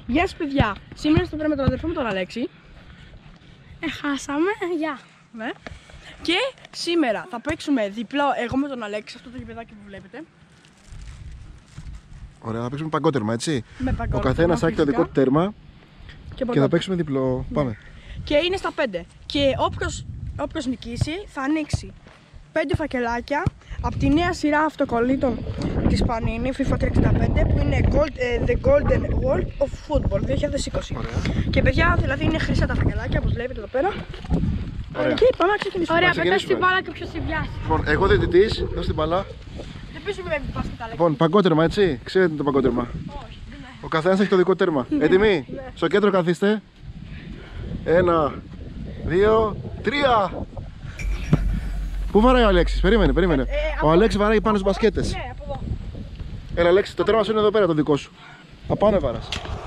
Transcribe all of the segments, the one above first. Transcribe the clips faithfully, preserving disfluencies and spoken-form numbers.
Γεια σας παιδιά, σήμερα στο πέρα με τον αδερφό μου τον Αλέξη. Ε, χάσαμε, γεια. Ναι. Και σήμερα θα παίξουμε διπλό εγώ με τον Αλέξη, αυτό το γηπεδάκι που βλέπετε. Ωραία, θα παίξουμε παγκότερμα, έτσι. Με παγκότερμα, ο καθένας θα έχει το δικό του τέρμα και, και θα παίξουμε διπλό. Ναι. Πάμε. Και είναι στα πέντε. Και όποιος, όποιος νικήσει θα ανοίξει πέντε φακελάκια από τη νέα σειρά αυτοκολλήτων της Πανίνη FIFA τριακόσια εξήντα πέντε που είναι Gold, uh, The Golden World of Football δύο χιλιάδες είκοσι. Ωραία. Και παιδιά, δηλαδή είναι χρυσά τα φακελάκια όπως βλέπετε εδώ πέρα. Ωραία. Και πάμε να ξεκινήσουμε. Ωραία, πετάς την μπάλα και ποιος την πιάσει. Λοιπόν, εγώ διαιτητής, δώσ' την μπάλα. Δεν πεις με μπάσκετ, Αλέξη. Λοιπόν, παγκότερμα, έτσι. Ξέρετε το παγκότερμα. Όχι, δεν είναι. Ο καθένας έχει το δικό τέρμα. Έτοιμοι? Στο κέντρο καθίστε. Ένα, δύο, τρία. Πού βαράει ο Αλέξης? Περίμενε, περίμενε. Ε, ε, ο από... Αλέξης βαράει πάνω στις μπασκέτες. Ναι, από εδώ. Έλα, Αλέξη, το τέρμα σου είναι εδώ πέρα το δικό σου. Απάνω βάρας.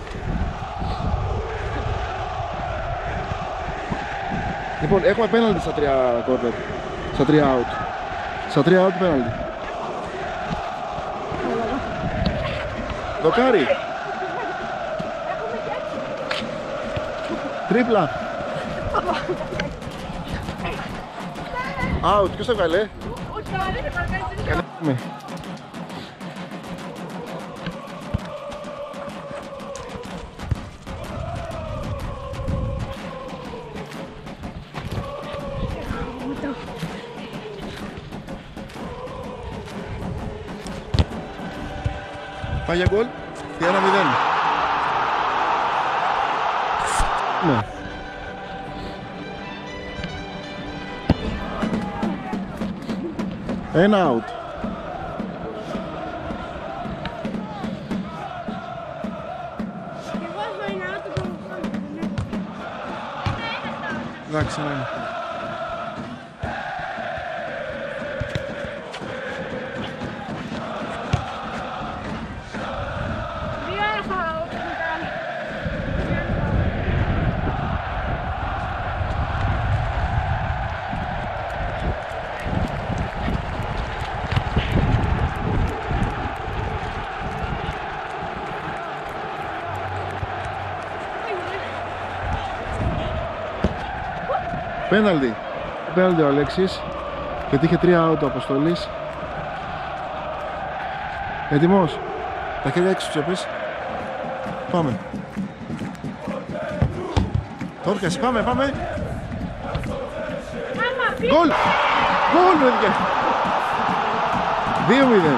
Λοιπόν, έχουμε πέναλτι στα τρία κόρνερ. Στα τρία out. Στα τρία out πέναλτι. Δοκάρι. Τρίπλα. Out. Ποιος το βγάλε? Καλέ. Πάει για γκολ και ένα μηδέν. Ναι. Ένα out. Εντάξει, ένα είναι. Πέναλτι. Πέναλτι ο Αλέξης. Γιατί είχε τρία out ο Αποστολής. Έτοιμος? Τα χέρια έξω τσέπες. Πάμε. Τόρκας, πάμε, πάμε. Γκολ! Γκολ, παιδιά! δύο μηδέν.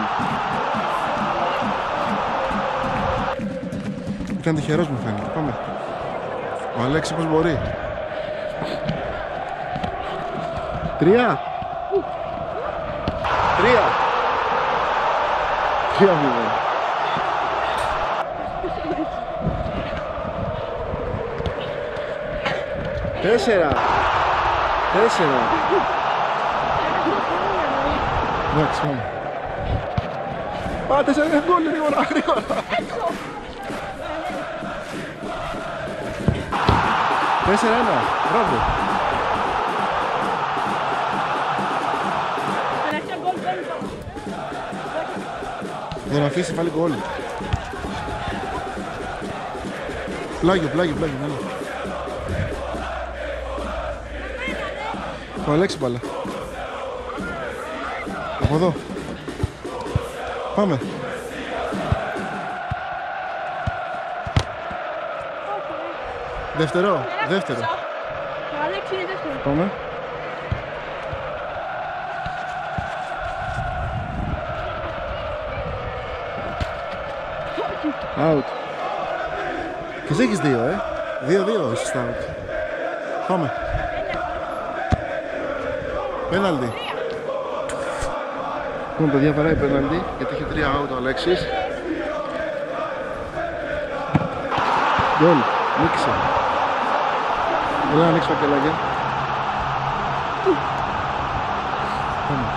Ήταν τυχερός μου φαίνεται. Πάμε. Ο Αλέξης πως μπορεί. Τρία. Τρία. Τρία μηδέν. Τέσσερα. Τέσσερα. Εντάξει, πάμε. Πάτε σε ένα γκολ γρήγορα, γρήγορα. Τέσσερα ένα. Μπράβο. Δεν αφήσει, βάλει γκολ. Πλάγιο, πλάγιο, πλάγιο, ναι. Το Αλέξη μπάλα. Από εδώ. Πάμε. Δεύτερο, δεύτερο. Το Αλέξη είναι δεύτερο. Πάμε. Out. Και εσύ έχεις δύο, ε. Δύο, δύο είσαι στα out. Πάμε. Πέναλτι. Λοιπόν, παιδιά, βαράει πέναλτι γιατί είχε τρία out ο Αλέξης. Γκολ. Νίκησε. Έλα να ανοίξει φακελάκια. Πάμε.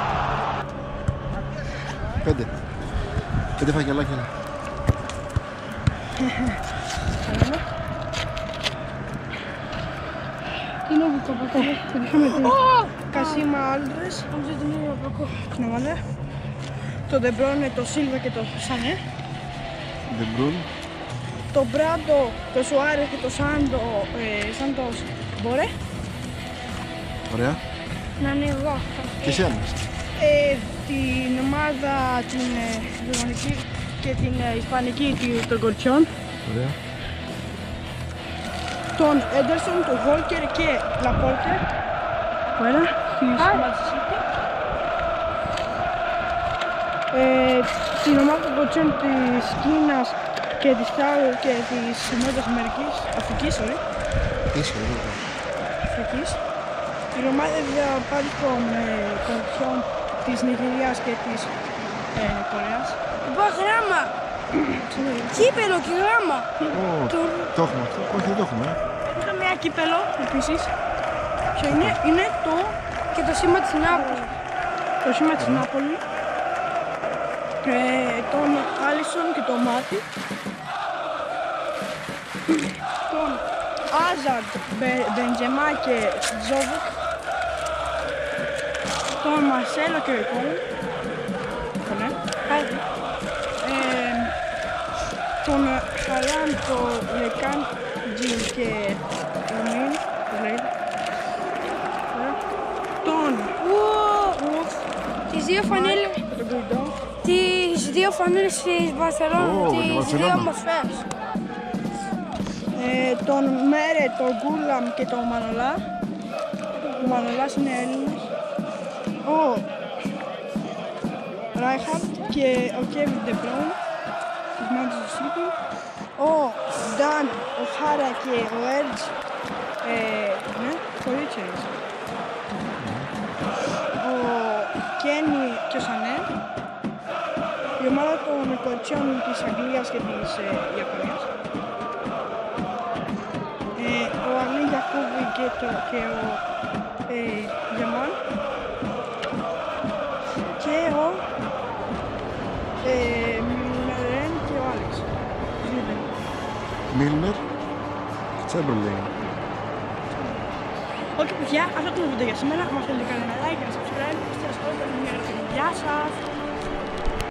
Πέντε. Πέντε φακελάκια. Τι είναι αυτό το πατέρα, το πішαμε τι. Κασίμα Άλντρες. Το Ντεμπρόνε, το Σίλβα και το Σανέ. Ντεμπρούν. το Μπράντο, το Σουάρες και το Σάντο, ε, Σάντος Μπορέ. Ωραία. Να είναι εγώ. Και εσύ άνοιξε. Ε, την ομάδα την ε, γερμανική και την ε, ισπανική τη- των κοριτσιών. Ωραία. Τον Έντερσον, τον Βόλκερ και Λαπόλκερ. Ωραία, της ομάδας της City. Ε, την ομάδα των κοριτσιών της Κίνας και της Τάου και της Νότιας Αμερικής, Αφρικής, sorry, Είσαι εδώ. Αφρικής. Την ομάδα διαπάντων ε, κοριτσιών της Νιγηρίας και της ε, Κορέας. Είπα γράμμα. Κύπελο και γράμμα. Ω, το έχουμε αυτό. Όχι, δεν το έχουμε. ε. Είχαμε ένα κύπελο επίσης. Ποιο είναι, είναι το, Και το σήμα της Νάπολης. το σήμα της Νάπολη. Ε, τον Άλισον και τον Μάτι. Τον Άζαρντ, Μπε- Μπεντζεμά και Τζόβουκ. Τον Μαρσέλο και Ρικόν. Ναι. Ε, τον Χαλάν, τον Λεκάν, Τζιν και Ρωμίν, πώς λέγεται. Ωραία. Τον Ουφ, Τις δύο φανέλες, τον Γκουιντό. τις δύο φανέλες της Ω, Μπαρσελόνα, τη τις δύο Μπαρσελόνα. ομορφές. Ε, τον Μέρε, τον Γκούλαμ και τον Μανολά. Ο Μανολάς είναι Έλληνας. Ο Ράιχαρτ και ο Κέβιν Ντεμπρόουν της Manchester City. Ο Νταν, ο Χάρα και ο Έρτζ, ε, ναι, κορίτσες. Ο Κένι και ο Σανέ. Η ομάδα των κοριτσιών της Αγγλίας και της ε, Ιαπωνίας. Ε, ο Αλή Γιακούβι και, το, και ο ε, Γεμάν. Και ο ε, Μιλνερέν και ο Άλεξ. Ζήμπεν. Μίλνερ. Τσέμπερλιν. Όχι παιδιά, αυτό το βίντεο για σήμερα. Αν θέλετε κάνετε ένα like, ένα subscribe, είστε ασχολούνται με μια γραφή. Γεια σας!